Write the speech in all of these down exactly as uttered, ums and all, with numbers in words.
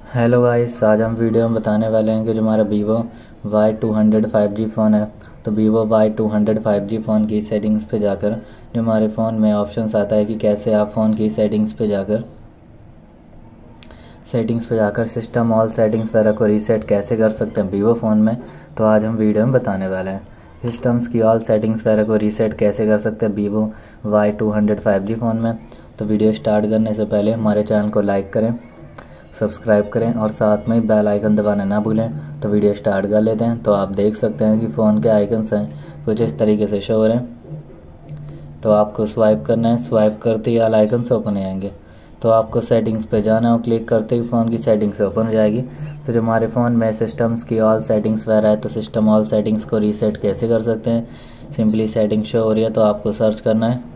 Hello guys, आज हम video में बताने वाले हैं कि जो हमारा Vivo Y two hundred five G phone है, तो Vivo Y two hundred five G phone की सेटिंग्स पे जाकर जो हमारे फ़ोन में ऑप्शंस आता है कि कैसे आप फ़ोन की सेटिंग्स पे जाकर सेटिंग्स पे जाकर सिस्टम ऑल सेटिंग्स वगैरह को रीसेट कैसे कर सकते हैं वीवो फ़ोन में। तो आज हम वीडियो में बताने वाले हैं सिस्टम्स की ऑल सेटिंग्स वगैरह को रीसेट कैसे कर सकते हैं Vivo Y two hundred five G phone में। तो वीडियो स्टार्ट करने से पहले हमारे चैनल को लाइक करें, सब्सक्राइब करें और साथ में बेल आइकन दबाना ना भूलें। तो वीडियो स्टार्ट कर लेते हैं। तो आप देख सकते हैं कि फ़ोन के आइकन्स हैं कुछ इस तरीके से शो हो रहे हैं। तो आपको स्वाइप करना है, स्वाइप करते ही ऑल आइकन्स ओपन हो जाएंगे। तो आपको सेटिंग्स पे जाना और क्लिक करते ही फ़ोन की सेटिंग्स ओपन हो जाएगी। तो जो हमारे फ़ोन में सिस्टम्स की ऑल सेटिंग्स वगैरह है, तो सिस्टम ऑल सेटिंग्स को रीसेट कैसे कर सकते हैं। सिंपली सेटिंग शो हो रही है तो आपको सर्च करना है,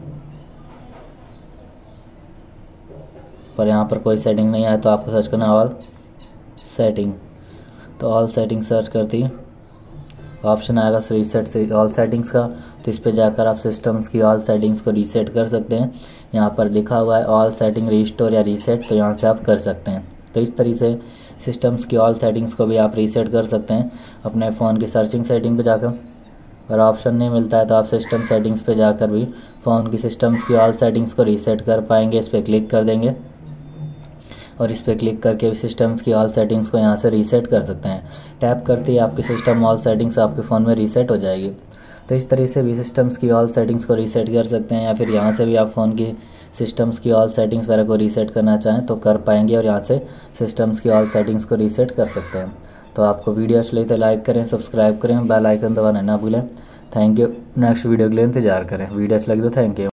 पर यहाँ पर कोई सेटिंग नहीं आया तो आपको सर्च करना है ऑल सेटिंग। तो ऑल सेटिंग सर्च करती है ऑप्शन आएगा रीसेट से ऑल सेटिंग्स का। तो इस पर जाकर आप सिस्टम्स की ऑल सेटिंग्स को रीसेट कर सकते हैं। यहाँ पर लिखा हुआ है ऑल सेटिंग रीस्टोर या रीसेट, तो यहाँ से आप कर सकते हैं। तो इस तरीके से सिस्टम्स की ऑल सेटिंग्स को भी आप रीसेट कर सकते हैं अपने फ़ोन की सर्चिंग सेटिंग पे जाकर। अगर ऑप्शन नहीं मिलता है तो आप सिस्टम सेटिंग्स पे जाकर भी फ़ोन की सिस्टम्स की ऑल सेटिंग्स को रीसेट कर पाएंगे। इस पर क्लिक कर देंगे और इस पर क्लिक करके सिस्टम्स की ऑल सेटिंग्स को यहाँ से रीसेट कर सकते हैं। टैप करते ही आपकी सिस्टम ऑल सेटिंग्स आपके फ़ोन में रीसेट हो जाएगी। तो इस तरीके से भी सिस्टम्स की ऑल सेटिंग्स को रीसेट कर सकते हैं, या फिर यहाँ से भी आप फ़ोन की सिस्टम्स की ऑल सेटिंग्स वगैरह को रीसेट करना चाहें तो कर पाएंगे और यहाँ से सिस्टम्स की ऑल सेटिंग्स को रीसेट कर सकते हैं। तो आपको वीडियो अच्छी लगी तो लाइक करें, सब्सक्राइब करें, बेल आइकन दबाना ना भूलें। Thank you. नेक्स्ट वीडियो के लिए इंतजार करें। वीडियो अच्छी लगी तो थैंक यू।